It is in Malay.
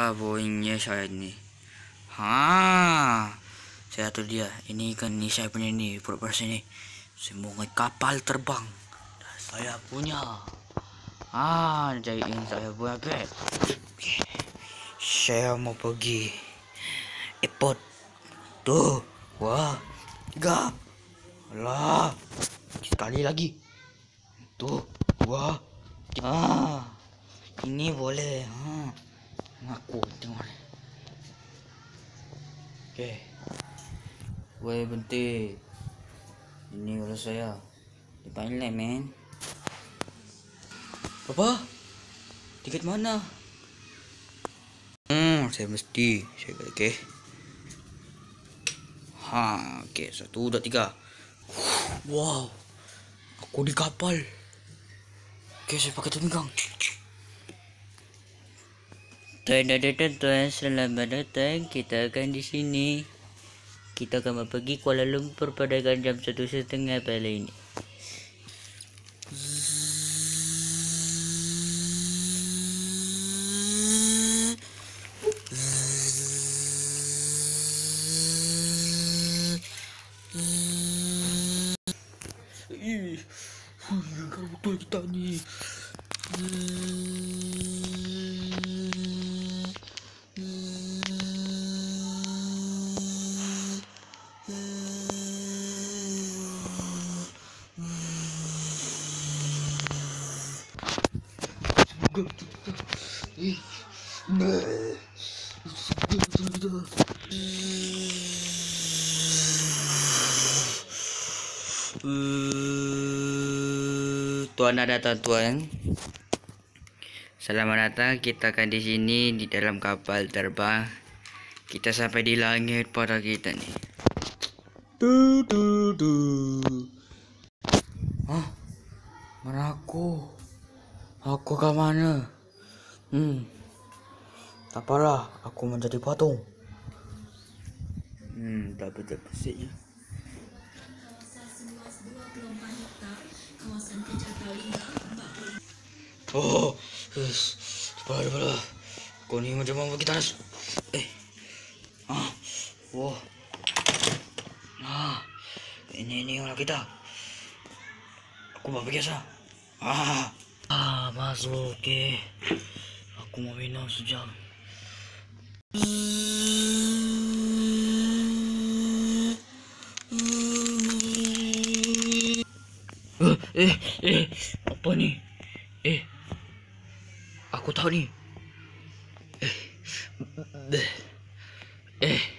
Itulah bunyinya saya ni. Saya tu dia. Ini kan ni saya punya ni pura-pura sini. Semua kapal terbang. Saya punya. Jahitin saya punya beg. Saya mau pergi airport. 2, 3. Alah. Sekali lagi. 2, 3. Ini boleh. Ngaku tengok. Okey. Woi berhenti. Ini kalau saya. Di Thailand, man. Apa? Tiket mana? Saya mesti. Saya kata okey. Okey. 1, 2, 3. Wow. Aku di kapal. Okey, saya pakai telingang. Tuan-tuan, selamat datang. Kita akan di sini. Kita akan pergi Kuala Lumpur pada jam 1:30 pagi ini. Kalau betul kita ni. Tuan dan tuan, selamat datang. Kita akan di sini di dalam kapal terbang. Kita sampai di langit pada kita ni. Mana aku? Aku ke mana? Tak apalah, aku menjadi patung. Tak betul-betul je. Kepala. Kau ni macam mana kita harus? Ini orang kita. Aku mau pergi sana. Masuk. Okey. Aku mau minum sejam. Apa ni? Aku tahu ni.